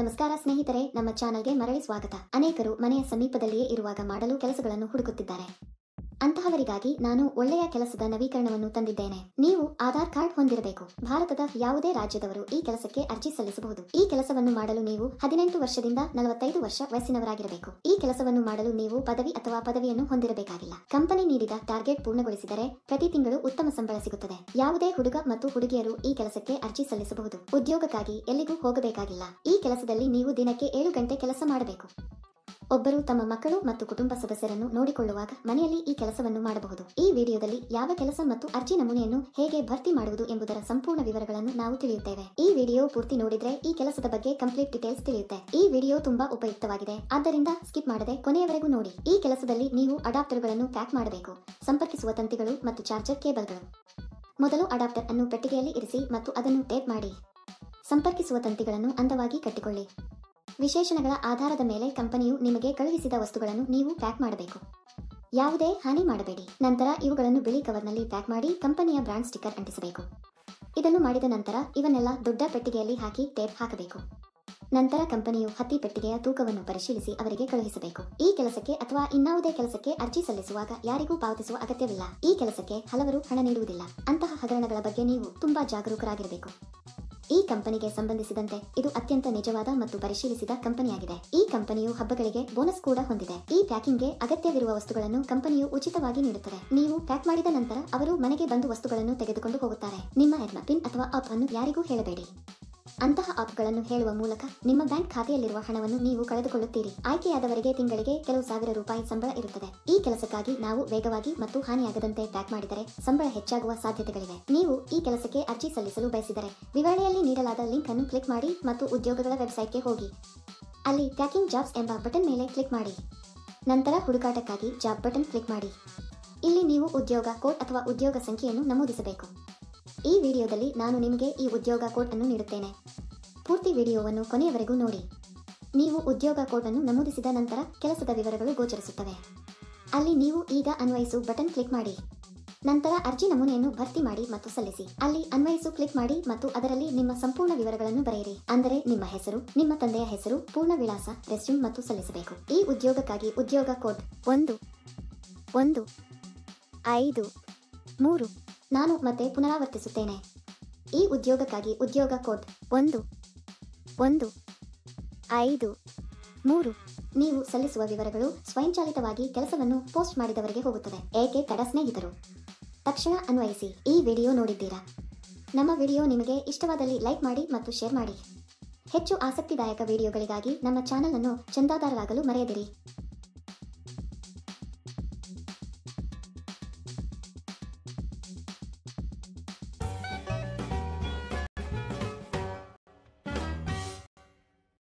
ನಮಸ್ಕಾರ ಸ್ನೇಹಿತರೆ, ನಮ್ಮ ಚಾನಲ್ಗೆ ಮರಳಿ ಸ್ವಾಗತ. ಅನೇಕರು ಮನೆಯ ಸಮೀಪದಲ್ಲಿಯೇ ಇರುವಾಗ ಮಾಡಲು ಕೆಲಸಗಳನ್ನು ಹುಡುಕುತ್ತಿದ್ದಾರೆ. ಅಂತಹವರಿಗಾಗಿ ನಾನು ಒಳ್ಳೆಯ ಕೆಲಸದ ನವೀಕರಣವನ್ನು ತಂದಿದ್ದೇನೆ. ನೀವು ಆಧಾರ್ ಕಾರ್ಡ್ ಹೊಂದಿರಬೇಕು. ಭಾರತದ ಯಾವುದೇ ರಾಜ್ಯದವರು ಈ ಕೆಲಸಕ್ಕೆ ಅರ್ಜಿ ಸಲ್ಲಿಸಬಹುದು. ಈ ಕೆಲಸವನ್ನು ಮಾಡಲು ನೀವು 18 ವರ್ಷದಿಂದ 45 ವರ್ಷ ವಯಸ್ಸಿನವರಾಗಿರಬೇಕು. ಈ ಕೆಲಸವನ್ನು ಮಾಡಲು ನೀವು ಪದವಿ ಅಥವಾ ಪದವಿಯನ್ನು ಹೊಂದಿರಬೇಕಾಗಿಲ್ಲ. ಕಂಪನಿ ನೀಡಿದ ಟಾರ್ಗೆಟ್ ಪೂರ್ಣಗೊಳಿಸಿದರೆ ಪ್ರತಿ ತಿಂಗಳು ಉತ್ತಮ ಸಂಬಳ ಸಿಗುತ್ತದೆ. ಯಾವುದೇ ಹುಡುಗ ಮತ್ತು ಹುಡುಗಿಯರು ಈ ಕೆಲಸಕ್ಕೆ ಅರ್ಜಿ ಸಲ್ಲಿಸಬಹುದು. ಉದ್ಯೋಗಕ್ಕಾಗಿ ಎಲ್ಲಿಗೂ ಹೋಗಬೇಕಾಗಿಲ್ಲ. ಈ ಕೆಲಸದಲ್ಲಿ ನೀವು ದಿನಕ್ಕೆ 7 ಗಂಟೆ ಕೆಲಸ ಮಾಡಬೇಕು. ಒಬ್ಬರು ತಮ್ಮ ಮಕ್ಕಳು ಮತ್ತು ಕುಟುಂಬ ಸದಸ್ಯರನ್ನು ನೋಡಿಕೊಳ್ಳುವಾಗ ಮನೆಯಲ್ಲಿ ಈ ಕೆಲಸವನ್ನು ಮಾಡಬಹುದು. ಈ ವಿಡಿಯೋದಲ್ಲಿ ಯಾವ ಕೆಲಸ ಮತ್ತು ಅರ್ಜಿ ನಮೂನೆಯನ್ನು ಹೇಗೆ ಭರ್ತಿ ಮಾಡುವುದು ಎಂಬುದರ ಸಂಪೂರ್ಣ ವಿವರಗಳನ್ನು ನಾವು ತಿಳಿಯುತ್ತೇವೆ. ಈ ವಿಡಿಯೋ ಪೂರ್ತಿ ನೋಡಿದ್ರೆ ಈ ಕೆಲಸದ ಬಗ್ಗೆ ಕಂಪ್ಲೀಟ್ ಡೀಟೇಲ್ಸ್ ತಿಳಿಯುತ್ತೆ. ಈ ವಿಡಿಯೋ ತುಂಬಾ ಉಪಯುಕ್ತವಾಗಿದೆ, ಆದ್ದರಿಂದ ಸ್ಕಿಪ್ ಮಾಡದೆ ಕೊನೆಯವರೆಗೂ ನೋಡಿ. ಈ ಕೆಲಸದಲ್ಲಿ ನೀವು ಅಡಾಪ್ಟರ್ಗಳನ್ನು ಪ್ಯಾಕ್ ಮಾಡಬೇಕು. ಸಂಪರ್ಕಿಸುವ ತಂತಿಗಳು ಮತ್ತು ಚಾರ್ಜರ್ ಕೇಬಲ್ಗಳು. ಮೊದಲು ಅಡಾಪ್ಟರ್ ಅನ್ನು ಪೆಟ್ಟಿಗೆಯಲ್ಲಿ ಇರಿಸಿ ಮತ್ತು ಅದನ್ನು ಟೇಪ್ ಮಾಡಿ. ಸಂಪರ್ಕಿಸುವ ತಂತಿಗಳನ್ನು ಅಂದವಾಗಿ ಕಟ್ಟಿಕೊಳ್ಳಿ. ವಿಶೇಷಣಗಳ ಆಧಾರದ ಮೇಲೆ ಕಂಪನಿಯು ನಿಮಗೆ ಕಳುಹಿಸಿದ ವಸ್ತುಗಳನ್ನು ನೀವು ಪ್ಯಾಕ್ ಮಾಡಬೇಕು. ಯಾವುದೇ ಹಾನಿ ಮಾಡಬೇಡಿ. ನಂತರ ಇವುಗಳನ್ನು ಬಿಳಿ ಕವರ್ನಲ್ಲಿ ಪ್ಯಾಕ್ ಮಾಡಿ ಕಂಪನಿಯ ಬ್ರಾಂಡ್ ಸ್ಟಿಕ್ಕರ್ ಅಂಟಿಸಬೇಕು. ಇದನ್ನು ಮಾಡಿದ ನಂತರ ಇವನ್ನೆಲ್ಲ ದೊಡ್ಡ ಪೆಟ್ಟಿಗೆಯಲ್ಲಿ ಹಾಕಿ ಟೇಪ್ ಹಾಕಬೇಕು. ನಂತರ ಕಂಪನಿಯು ಹತ್ತಿ ಪೆಟ್ಟಿಗೆಯ ತೂಕವನ್ನು ಪರಿಶೀಲಿಸಿ ಅವರಿಗೆ ಕಳುಹಿಸಬೇಕು. ಈ ಕೆಲಸಕ್ಕೆ ಅಥವಾ ಇನ್ನಾವುದೇ ಕೆಲಸಕ್ಕೆ ಅರ್ಜಿ ಸಲ್ಲಿಸುವಾಗ ಯಾರಿಗೂ ಪಾವತಿಸುವ ಅಗತ್ಯವಿಲ್ಲ. ಈ ಕೆಲಸಕ್ಕೆ ಹಲವರು ಹಣ ನೀಡುವುದಿಲ್ಲ. ಅಂತಹ ಹಗರಣಗಳ ಬಗ್ಗೆ ನೀವು ತುಂಬಾ ಜಾಗರೂಕರಾಗಿರಬೇಕು. ಈ ಕಂಪನಿಗೆ ಸಂಬಂಧಿಸಿದಂತೆ ಇದು ಅತ್ಯಂತ ನಿಜವಾದ ಮತ್ತು ಪರಿಶೀಲಿಸಿದ ಕಂಪನಿಯಾಗಿದೆ. ಈ ಕಂಪನಿಯು ಹಬ್ಬಗಳಿಗೆ ಬೋನಸ್ ಕೂಡ ಹೊಂದಿದೆ. ಈ ಪ್ಯಾಕಿಂಗ್ಗೆ ಅಗತ್ಯವಿರುವ ವಸ್ತುಗಳನ್ನು ಕಂಪನಿಯು ಉಚಿತವಾಗಿ ನೀಡುತ್ತದೆ. ನೀವು ಪ್ಯಾಕ್ ಮಾಡಿದ ನಂತರ ಅವರು ಮನೆಗೆ ಬಂದು ವಸ್ತುಗಳನ್ನು ತೆಗೆದುಕೊಂಡು ಹೋಗುತ್ತಾರೆ. ನಿಮ್ಮ ಪಿನ್ ಅಥವಾ ಆಪ್ ಅನ್ನು ಯಾರಿಗೂ ಹೇಳಬೇಡಿ. ಅಂತಹ ಆಪ್ಗಳನ್ನು ಹೇಳುವ ಮೂಲಕ ನಿಮ್ಮ ಬ್ಯಾಂಕ್ ಖಾತೆಯಲ್ಲಿರುವ ಹಣವನ್ನು ನೀವು ಕಳೆದುಕೊಳ್ಳುತ್ತೀರಿ. ಆಯ್ಕೆಯಾದವರಿಗೆ ತಿಂಗಳಿಗೆ ಕೆಲವು ಸಾವಿರ ರೂಪಾಯಿ ಸಂಬಳ ಇರುತ್ತದೆ. ಈ ಕೆಲಸಕ್ಕಾಗಿ ನಾವು ವೇಗವಾಗಿ ಮತ್ತು ಹಾನಿಯಾಗದಂತೆ ಪ್ಯಾಕ್ ಮಾಡಿದರೆ ಸಂಬಳ ಹೆಚ್ಚಾಗುವ ಸಾಧ್ಯತೆಗಳಿವೆ. ನೀವು ಈ ಕೆಲಸಕ್ಕೆ ಅರ್ಜಿ ಸಲ್ಲಿಸಲು ಬಯಸಿದರೆ ವಿವರಣೆಯಲ್ಲಿ ನೀಡಲಾದ ಲಿಂಕ್ ಅನ್ನು ಕ್ಲಿಕ್ ಮಾಡಿ ಮತ್ತು ಉದ್ಯೋಗಗಳ ವೆಬ್ಸೈಟ್ಗೆ ಹೋಗಿ. ಅಲ್ಲಿ ಪ್ಯಾಕಿಂಗ್ ಜಾಬ್ಸ್ ಎಂಬ ಬಟನ್ ಮೇಲೆ ಕ್ಲಿಕ್ ಮಾಡಿ. ನಂತರ ಹುಡುಕಾಟಕ್ಕಾಗಿ ಜಾಬ್ ಬಟನ್ ಕ್ಲಿಕ್ ಮಾಡಿ. ಇಲ್ಲಿ ನೀವು ಉದ್ಯೋಗ ಕೋಡ್ ಅಥವಾ ಉದ್ಯೋಗ ಸಂಖ್ಯೆಯನ್ನು ನಮೂದಿಸಬೇಕು. ಈ ವಿಡಿಯೋದಲ್ಲಿ ನಾನು ನಿಮಗೆ ಈ ಉದ್ಯೋಗ ಕೋಡ್ ಅನ್ನು ನೀಡುತ್ತೇನೆ. ಪೂರ್ತಿ ವಿಡಿಯೋವನ್ನು ಕೊನೆಯವರೆಗೂ ನೋಡಿ. ನೀವು ಉದ್ಯೋಗ ಕೋಡ್ ಅನ್ನು ನಮೂದಿಸಿದ ನಂತರ ಕೆಲಸದ ವಿವರಗಳು ಗೋಚರಿಸುತ್ತವೆ. ಅಲ್ಲಿ ನೀವು ಈಗ ಅನ್ವಯಿಸು ಬಟನ್ ಕ್ಲಿಕ್ ಮಾಡಿ. ನಂತರ ಅರ್ಜಿ ನಮೂನೆಯನ್ನು ಭರ್ತಿ ಮಾಡಿ ಮತ್ತು ಸಲ್ಲಿಸಿ. ಅಲ್ಲಿ ಅನ್ವಯಿಸು ಕ್ಲಿಕ್ ಮಾಡಿ ಮತ್ತು ಅದರಲ್ಲಿ ನಿಮ್ಮ ಸಂಪೂರ್ಣ ವಿವರಗಳನ್ನು ಬರೆಯಿರಿ. ಅಂದರೆ ನಿಮ್ಮ ಹೆಸರು, ನಿಮ್ಮ ತಂದೆಯ ಹೆಸರು, ಪೂರ್ಣ ವಿಳಾಸ, ರೆಸ್ಯೂಮ್ ಮತ್ತು ಸಲ್ಲಿಸಬೇಕು. ಈ ಉದ್ಯೋಗಕ್ಕಾಗಿ ಉದ್ಯೋಗ ಕೋಡ್ 1153. ನಾನು ಮತ್ತೆ ಪುನರಾವರ್ತಿಸುತ್ತೇನೆ. ಈ ಉದ್ಯೋಗಕ್ಕಾಗಿ ಉದ್ಯೋಗ ಕೋಡ್ 1153. ನೀವು ಸಲ್ಲಿಸುವ ವಿವರಗಳು ಸ್ವಯಂಚಾಲಿತವಾಗಿ ಕೆಲಸವನ್ನು ಪೋಸ್ಟ್ ಮಾಡಿದವರಿಗೆ ಹೋಗುತ್ತದೆ. ಏಕೆ ತಡ ಸ್ನೇಹಿತರು? ತಕ್ಷಣ ಅನ್ವಯಿಸಿ. ಈ ವಿಡಿಯೋ ನೋಡಿದ್ದೀರಾ? ನಮ್ಮ ವಿಡಿಯೋ ನಿಮಗೆ ಇಷ್ಟವಾದಲ್ಲಿ ಲೈಕ್ ಮಾಡಿ ಮತ್ತು ಶೇರ್ ಮಾಡಿ. ಹೆಚ್ಚು ಆಸಕ್ತಿದಾಯಕ ವಿಡಿಯೋಗಳಿಗಾಗಿ ನಮ್ಮ ಚಾನಲ್ ಅನ್ನು ಚಂದಾದಾರರಾಗಲು ಮರೆಯದಿರಿ.